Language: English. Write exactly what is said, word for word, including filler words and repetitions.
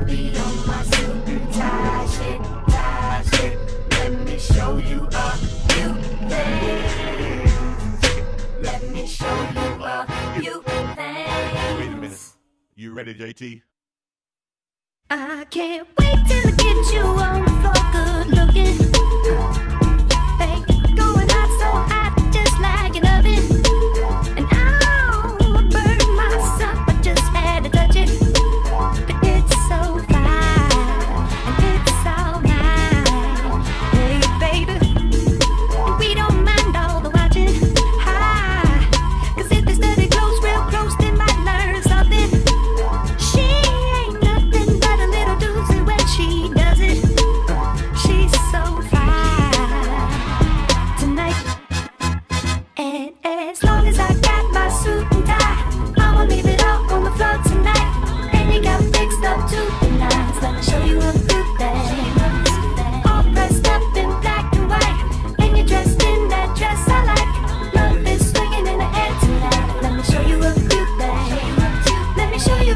I'll be on my suit and tie shit, tie shit. Let me show you a few things. Let me show you a few things. Wait a minute. You ready, J T? I can't wait till I get you on the floor, good looking. Hey, going hot, so hot, just like an oven. And I'll burn myself, I just had to touch it. But it's so fine, and it's alright. Hey, baby, we don't mind all the watching. Hi, cause if they study close, real close, they might learn something. She ain't nothing but a little doozy when she does it. She's so fine tonight. And as long as I got my suit and tie, I'ma leave it all on the floor tonight. And you got fixed up to the nines. Let me show you a few things. All dressed up in black and white, and you're dressed in that dress I like. Love is swinging in the air tonight. Let me show you a few things. Let me show you